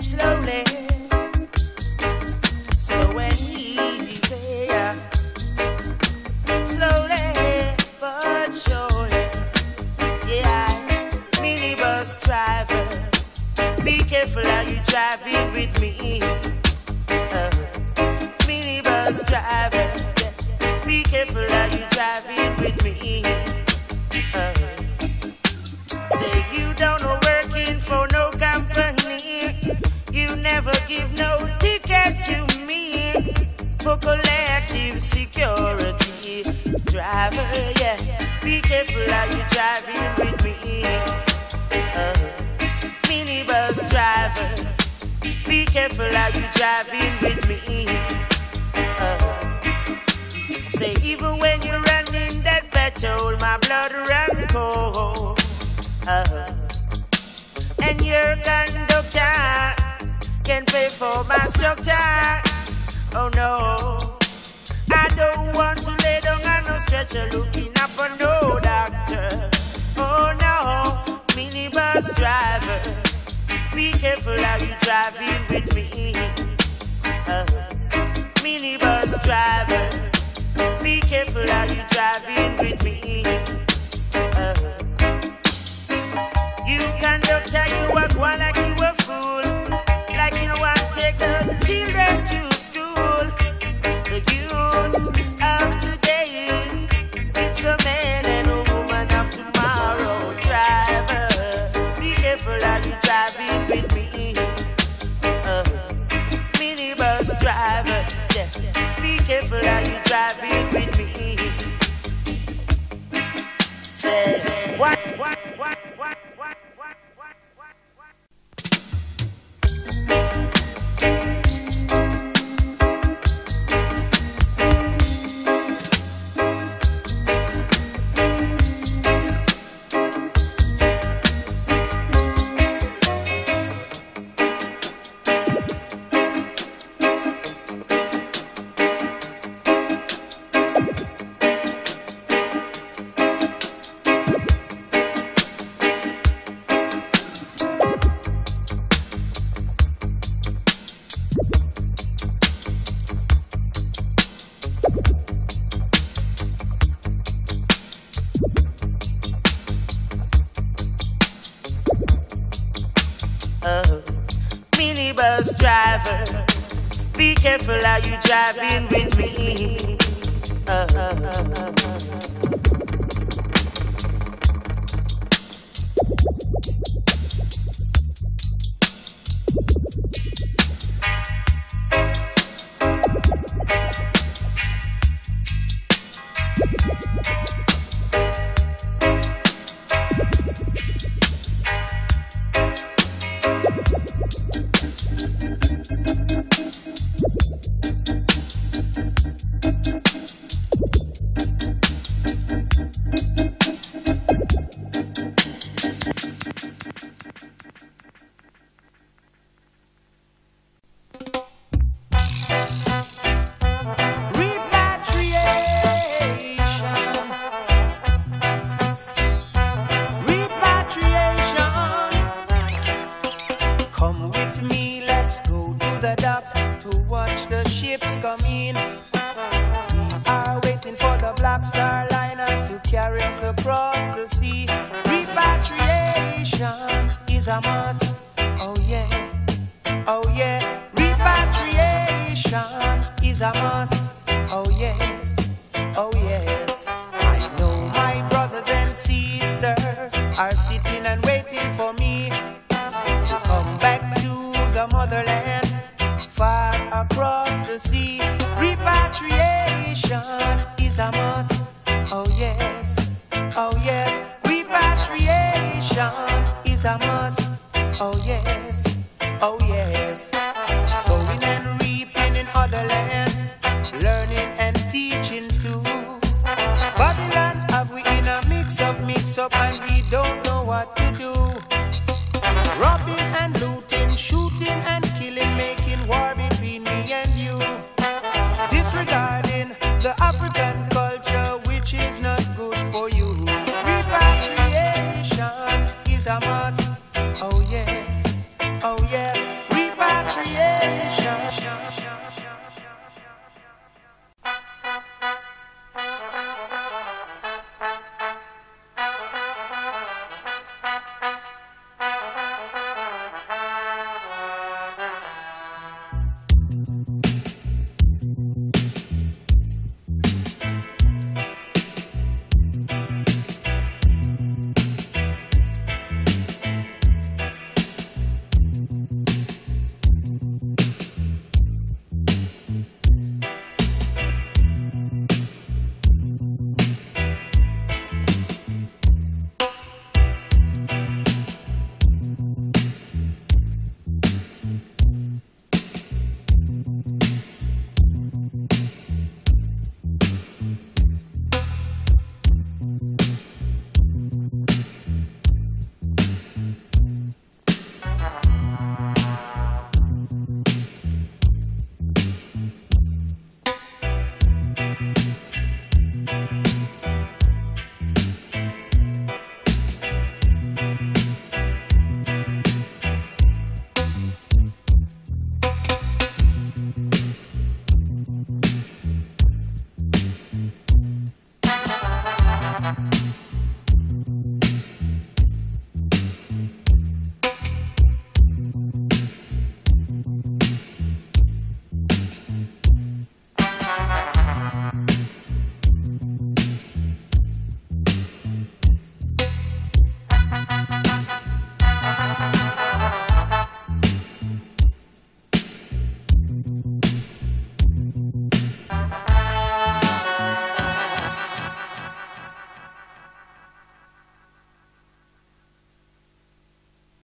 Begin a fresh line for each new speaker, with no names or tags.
slowly, slow and easy, slowly but surely. Yeah, minibus driver, be careful how you driving with me. Minibus driver, be careful how you driving with me. Say you don't know working for no company, you never give no ticket to me. For collective security, driver, yeah, be careful how you driving with me. Minibus driver, be careful how you driving with me. Say even when you're running that petrol, my blood run cold. And your conductor can pay for my structure. Oh no, I don't want to lay down on no stretcher looking up for no doctor. Oh no, minibus driver, be careful how you driving with me. Minibus driver, be careful how you driving with me. You conductor, you walk one like you a fool, like you don't want to take the children to school. The youths of today, it's a man and a woman of tomorrow. Driver, be careful how you driving with me. Minibus driver, yeah, be careful how you driving with me. Say what? Minibus driver, be careful how you driving with me.
Across the sea, repatriation is a must. Oh yeah, oh yeah. Repatriation is a must. Oh yes, oh yes. I know my brothers and sisters are sitting and waiting for me to come back to the motherland, far across the sea. Repatriation is a must. Oh yes. Oh yes, repatriation is a must. Oh yes, oh yes. Sowing and reaping in other lands, learning and teaching too. Babylon have we in a mix up and we don't know what to do. Robbing and looting, shooting and killing, making war between me and you. Disregarding the African culture, which is not good for you. Repatriation is a must. Oh yes, oh yes.